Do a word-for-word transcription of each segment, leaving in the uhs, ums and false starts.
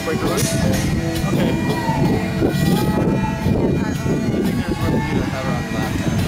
break it loose? Okay. I think there's room for you to have her on the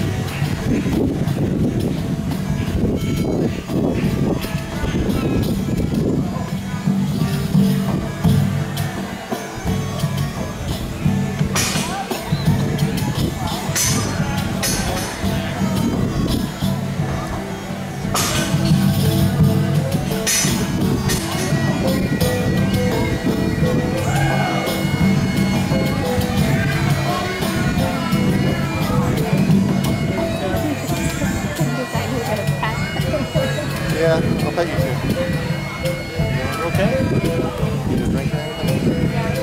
Yeah, I'll pet you too. You okay? You just drink or anything?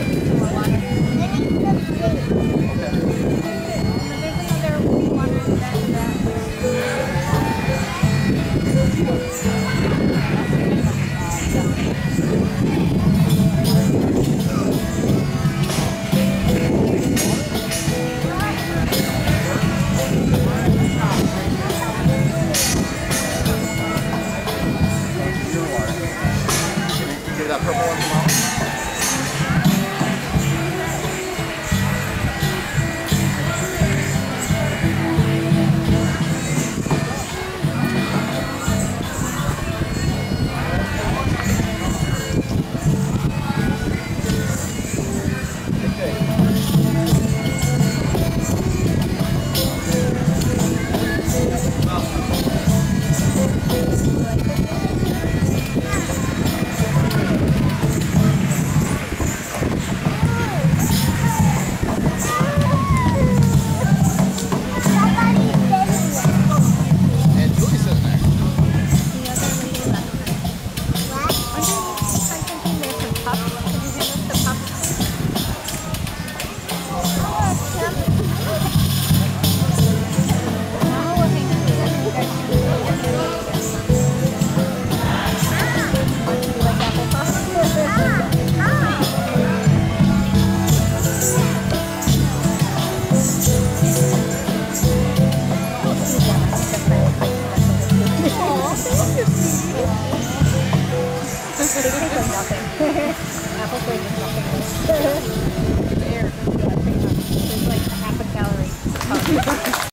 That purple one tomorrow? Apple flavor is nothing.